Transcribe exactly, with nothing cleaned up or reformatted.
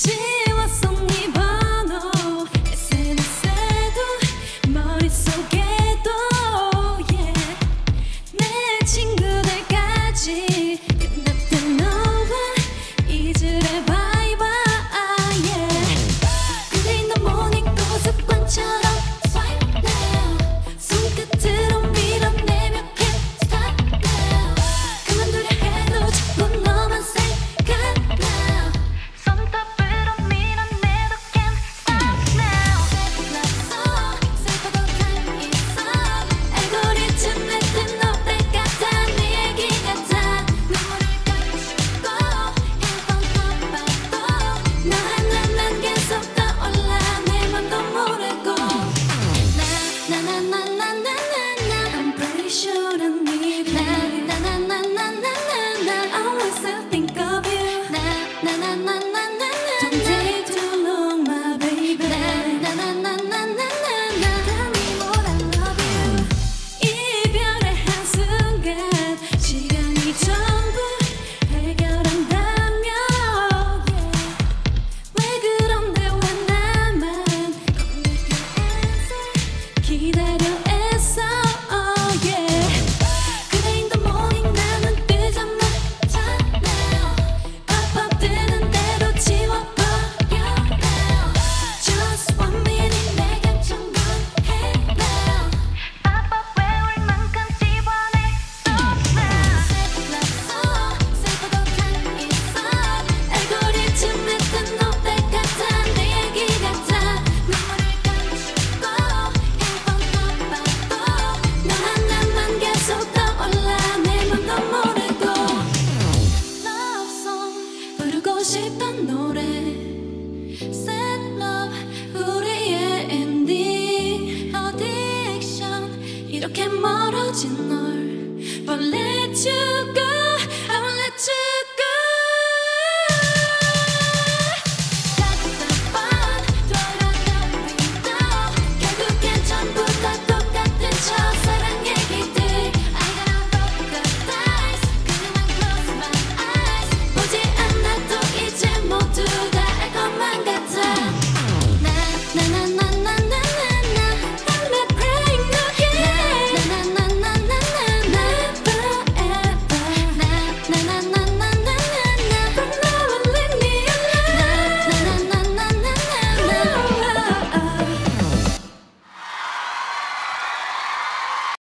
지웠어 네 번호 에스엔에스에도 머릿속에도 yeah. 내 친구들까지 끝났던 너와 잊으래 bye bye yeah. 근데 in the morning 또 습관처럼 swipe now 손끝으로 밀어내며 can't stop now 그만두려 해도 자꾸 너만 생각 now 손톱으로 밀어내도 can't stop now 슬퍼서 슬퍼도 time 있어 알고리즘에 뜬 노래 같아 네 얘기 같아 눈물을 감추고 핸드폰 봐도 너 하나만 계속 떠올라 내 맘도 모르고 나나나나나나나 I'm pretty sure I need you 나나나나나나나 always I think of you 나나나나나나나 Don't take too long my baby 나나나나나나나 Tell me more I love you 이별의 한순간 시간이 전부 해결한다며 yeah. 왜 그런데 왜 나만 건들게 answer 기다려 애써 oh yeah. 그래 in the morning 나는 뜨자마자 now 팝팝 뜨는 대로 지워버려 now Just one minute 내 감정은 해 now 팝팝 외울 만큼 지워냈어 now 슬퍼서 슬퍼도 time 있어 알고리즘에 뜬 노래 같아 내 얘기 같아 눈물을 감추고 핸드폰 봐도 너 하나만 계속 떠올라 내 맘도 모르고 Love song 부르고 싶던 노래 Sad love 우리의 엔딩 Addiction 이렇게 멀어진 널 But let you